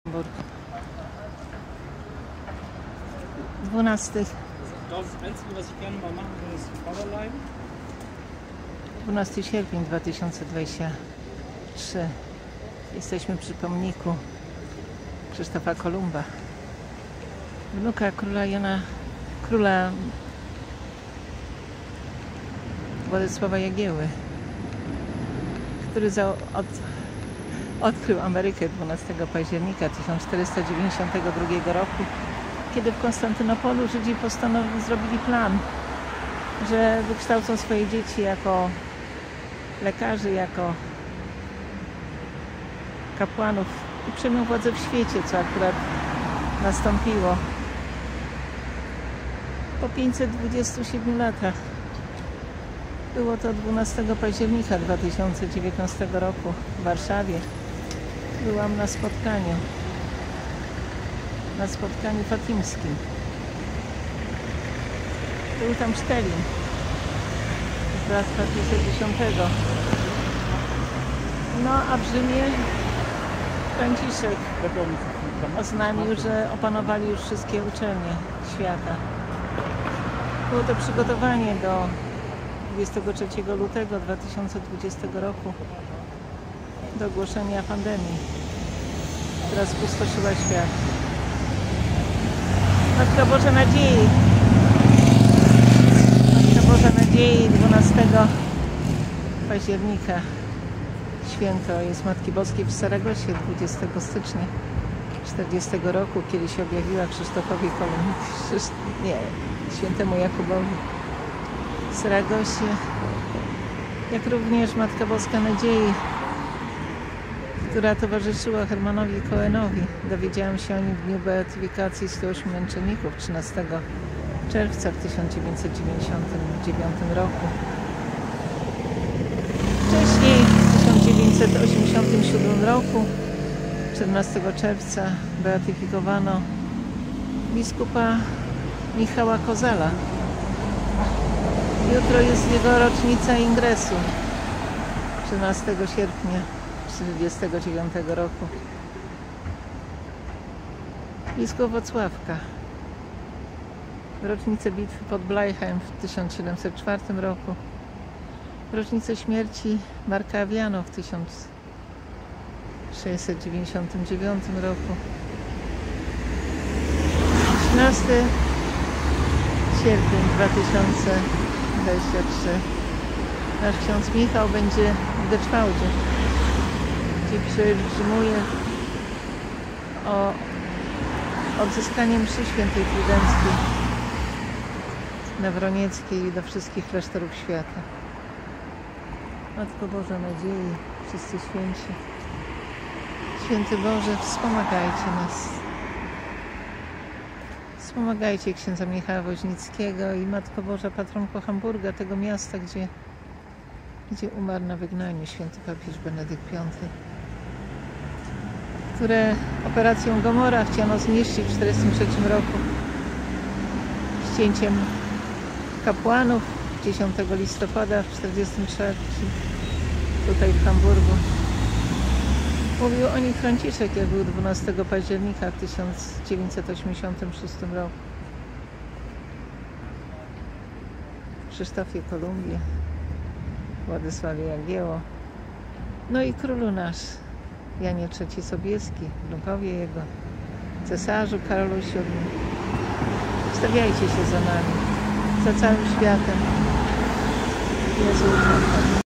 12. Das Einzige, was ich gerne mal machen will, ist Powerline. 12 sierpień 2023. Jesteśmy przy pomniku Krzysztofa Kolumba, wnuka króla Władysława Jagieły, który odkrył Amerykę 12 października 1492 roku, kiedy w Konstantynopolu Żydzi zrobili plan, że wykształcą swoje dzieci jako lekarzy, jako kapłanów i przejmą władzę w świecie, co akurat nastąpiło po 527 latach. Było to 12 października 2019 roku w Warszawie. Byłam na spotkaniu fatimskim. Był tam Sztelin z Bractwa Pięćdziesiątego. No a w Rzymie Franciszek oznamił, że opanowali już wszystkie uczelnie świata. Było to przygotowanie do 23 lutego 2020 roku, do ogłoszenia pandemii, która spustoszyła świat. Matka Boża Nadziei. Matka Boża Nadziei 12 października. Święto jest Matki Boskiej w Saragosie 20 stycznia 40 roku, kiedy się objawiła Krzysztofowi świętemu Jakubowi w Saragosie, jak również Matka Boska Nadziei, która towarzyszyła Hermanowi Cohenowi. Dowiedziałam się o nim w dniu beatyfikacji 108 męczenników 13 czerwca w 1999 roku. Wcześniej w 1987 roku 14 czerwca beatyfikowano biskupa Michała Kozala. Jutro jest jego rocznica ingresu, 13 sierpnia 1949 roku. Biskup Włocławka. Rocznicę bitwy pod Bleiheim w 1704 roku. Rocznicę śmierci Marka Aviano w 1699 roku. 13 sierpień 2023. Nasz ksiądz Michał będzie w Deczwałdzie, gdzie pielgrzymuje o odzyskanie mszy świętej trydenckiej na Wronieckiej i do wszystkich klasztorów świata. Matko Boża Nadziei, wszyscy święci, Święty Boże, wspomagajcie nas. Wspomagajcie księdza Michała Woźnickiego i Matko Boża, patronko Hamburga, tego miasta, gdzie umarł na wygnaniu święty papież Benedykt V, które operacją Gomora chciano zniszczyć w 1943 roku ścięciem kapłanów 10 listopada w 1943 tutaj w Hamburgu. Mówił o nich Franciszek, jak był 12 października w 1986 roku. Krzysztofie Kolumbie, Władysławie Jagieło, no i królu nasz, Janie III Sobieski, wnukowie jego, cesarzu Karolu VII. Wstawiajcie się za nami, za całym światem. Jezu,